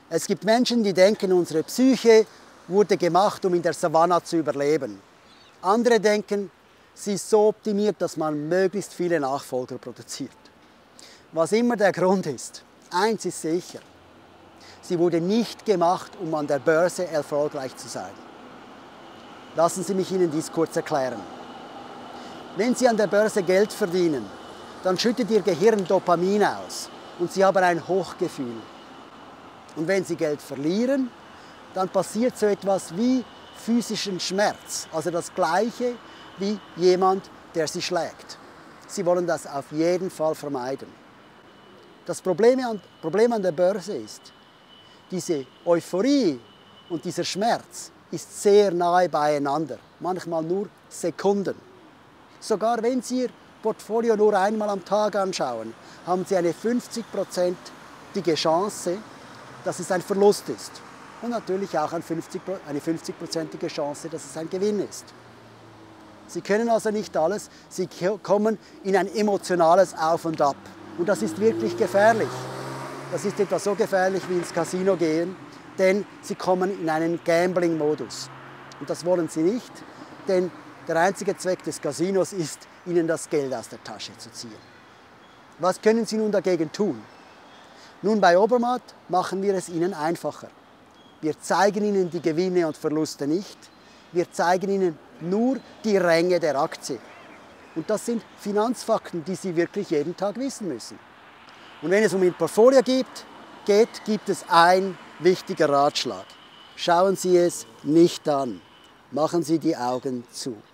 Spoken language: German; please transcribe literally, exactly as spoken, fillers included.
Es gibt Menschen, die denken, unsere Psyche wurde gemacht, um in der Savanne zu überleben. Andere denken, sie ist so optimiert, dass man möglichst viele Nachfolger produziert. Was immer der Grund ist, eins ist sicher: Sie wurde nicht gemacht, um an der Börse erfolgreich zu sein. Lassen Sie mich Ihnen dies kurz erklären. Wenn Sie an der Börse Geld verdienen, dann schüttet Ihr Gehirn Dopamin aus und Sie haben ein Hochgefühl. Und wenn Sie Geld verlieren, dann passiert so etwas wie physischen Schmerz, also das Gleiche wie jemand, der Sie schlägt. Sie wollen das auf jeden Fall vermeiden. Das Problem an, Problem an der Börse ist, diese Euphorie und dieser Schmerz ist sehr nahe beieinander, manchmal nur Sekunden. Sogar wenn Sie Ihr Portfolio nur einmal am Tag anschauen, haben Sie eine fünfzigprozentige Chance, dass es ein Verlust ist. Und natürlich auch eine fünfzigprozentige Chance, dass es ein Gewinn ist. Sie können also nicht alles, Sie kommen in ein emotionales Auf und Ab. Und das ist wirklich gefährlich. Das ist etwa so gefährlich wie ins Casino gehen, denn Sie kommen in einen Gambling-Modus. Und das wollen Sie nicht, denn der einzige Zweck des Casinos ist, Ihnen das Geld aus der Tasche zu ziehen. Was können Sie nun dagegen tun? Nun, bei Obermatt machen wir es Ihnen einfacher. Wir zeigen Ihnen die Gewinne und Verluste nicht. Wir zeigen Ihnen nur die Ränge der Aktie. Und das sind Finanzfakten, die Sie wirklich jeden Tag wissen müssen. Und wenn es um Ihr Portfolio geht, geht, gibt es einen wichtigen Ratschlag. Schauen Sie es nicht an. Machen Sie die Augen zu.